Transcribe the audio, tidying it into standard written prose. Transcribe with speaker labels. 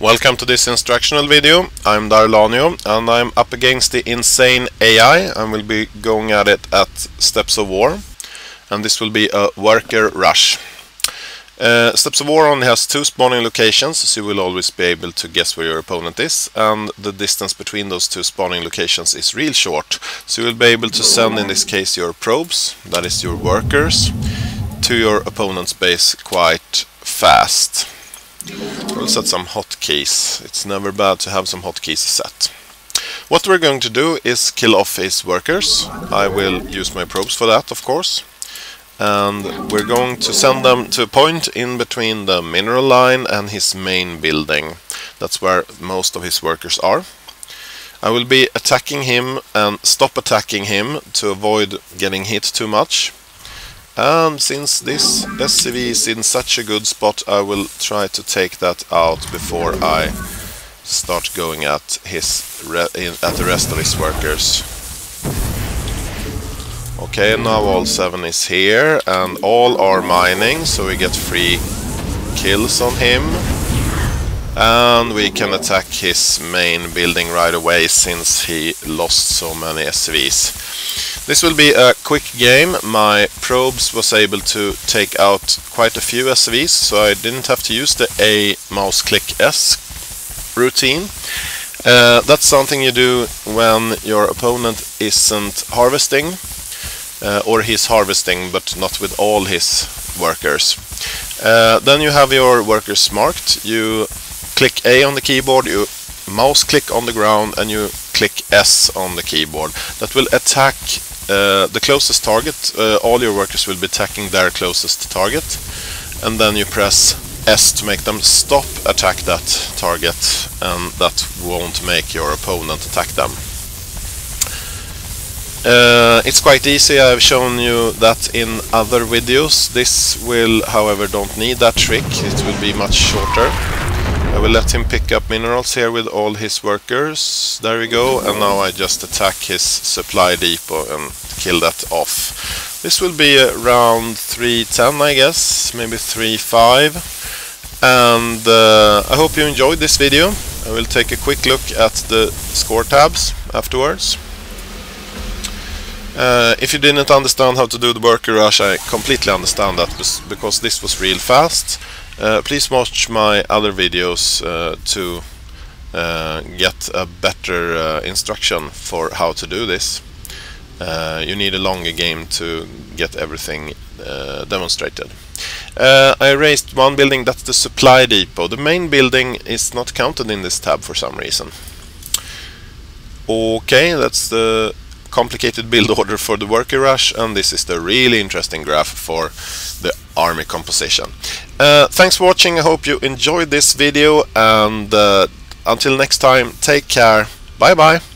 Speaker 1: Welcome to this instructional video. I'm Darlanio and I'm up against the insane AI and will be going at it at Steps of War, and this will be a worker rush. Steps of War only has 2 spawning locations, so you will always be able to guess where your opponent is, and the distance between those 2 spawning locations is real short, so you will be able to send, in this case, your probes, that is your workers, to your opponent's base quite fast. We'll set some hotkeys. It's never bad to have some hotkeys set. What we're going to do is kill off his workers. I will use my probes for that, of course. And we're going to send them to a point in between the mineral line and his main building. That's where most of his workers are. I will be attacking him and stop attacking him to avoid getting hit too much. And since this SCV is in such a good spot, I will try to take that out before I start going at the rest of his workers. Okay, now all 7 is here and all are mining, so we get free kills on him. And we can attack his main building right away since he lost so many SCVs. This will be a quick game. My probes was able to take out quite a few SCVs, so I didn't have to use the A mouse click S routine. That's something you do when your opponent isn't harvesting, or he's harvesting but not with all his workers. Then you have your workers marked. You click A on the keyboard, you mouse click on the ground, and you click S on the keyboard. That will attack the closest target. All your workers will be attacking their closest target, and then you press S to make them stop attack that target, and that won't make your opponent attack them. It's quite easy. I've shown you that in other videos. This will, however, don't need that trick. It will be much shorter. I will let him pick up minerals here with all his workers. There we go, and now I just attack his supply depot and kill that off. This will be around 3:10, I guess, maybe 3:05. And I hope you enjoyed this video. I will take a quick look at the score tabs afterwards. If you didn't understand how to do the worker rush, I completely understand that, because this was real fast. Please watch my other videos to get a better instruction for how to do this. You need a longer game to get everything demonstrated. I erased one building, that's the supply depot. The main building is not counted in this tab for some reason. Okay, that's the complicated build order for the worker rush, and this is the really interesting graph for the army composition. Thanks for watching. I hope you enjoyed this video, and until next time, take care. Bye bye.